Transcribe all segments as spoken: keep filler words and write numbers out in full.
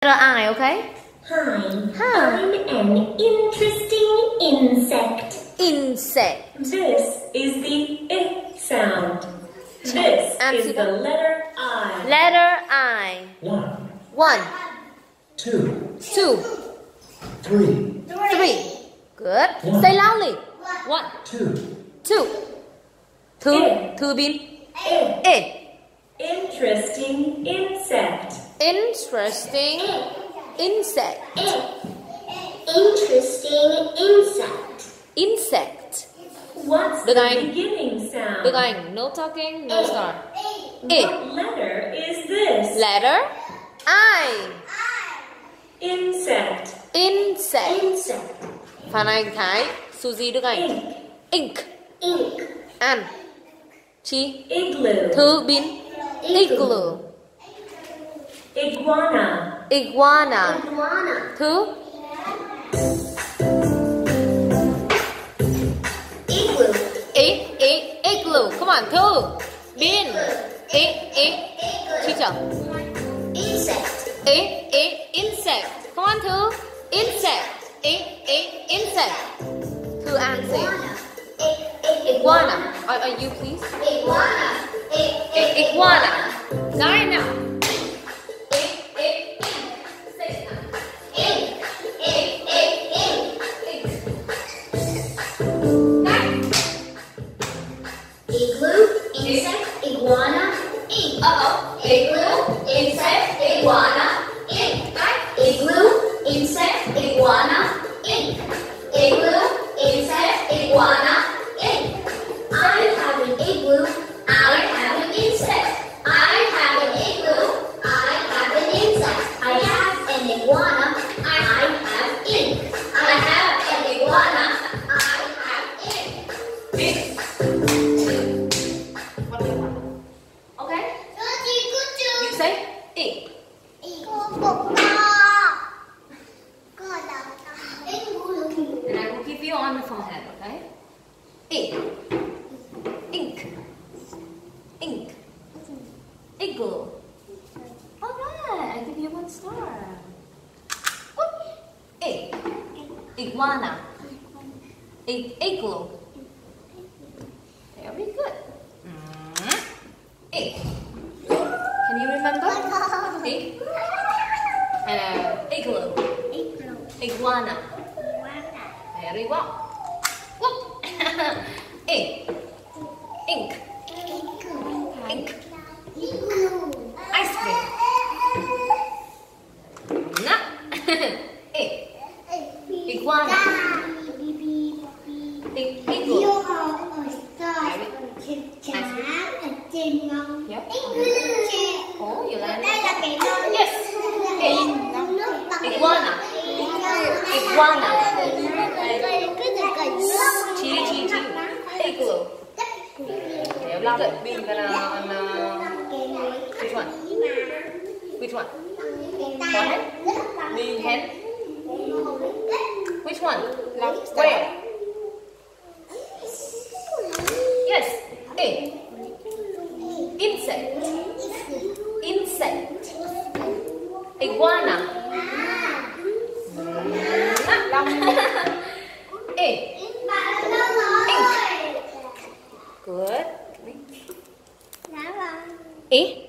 Letter I, okay? Hi, Huh. I'm an interesting insect. Insect. This is the I sound. This is the letter I. Letter I. One, One, two, two, three, three. Good. One. Say loudly. One, two, two. Thứ, I. thứ bin. I. I. Interesting insect. Interesting insect. Interesting insect. Insect. What's Được the anh. beginning sound? Được anh. No talking, no start. I. What letter is this? Letter I. Insect. Insect. Insect. Phan Anh, Thái, Suzy, Đức Anh. Ink. Ink. Ink. An. Chi. Igloo. Thứ bin. Igloo. Iguana. Iguana. Iguana. Thứ. Igloo. I. I. Igloo. Come on. Thứ. Bin. I. I. Teacher. Insect. I. I. Insect. Come on. Thứ. Insect. I. I. Insect. Thư An gì? Iguana. Are, are you please? Iguana. I- Iguana. Guy now. I. I. Say it now. Ink. Ink. Ink. Ink. Igloo. Insect. Iguana. Ink. Uh-oh. Igloo. Insect. Iguana. Ink. Igloo. Insect. Iguana. Ink. Igloo. Insect. Iguana. Ink. I have an igloo. I have an insect. I have an igloo. I have an insect. I have an iguana. I have ink. I have an iguana. I have ink. Bin. What do you want? Okay? You say I. And I will give you on the forehead, okay? I. Ink. Ink. Igloo. Alright, I give you one star. I. Iguana. I. Igloo. Very good. Mm. I. Can you remember? I. And uh, igloo. Iguana. Very well. Whoop. I. Ink. Ink. Ice cream. Nut. I. Iguana. I. Igloo. Yep. Oh, you like it? Yes. I. Iguana. Iguana. Chi, chi, chi. Igloo. Very good. Being gonna, uh, which one? Which one? Forehead? Being head? Which one? Where? Yes. A. Insect. Insect. Iguana. A. Ink. Good. A.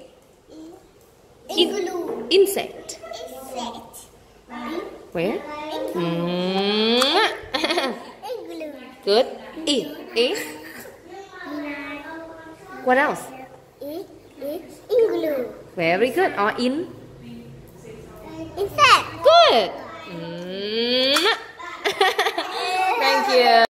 Igloo. Insect. Insect. Where? Mm. Igloo. Good. E. A. What else? I. I. Igloo. Very good. Or in? Insect. Good. Mm. Thank you.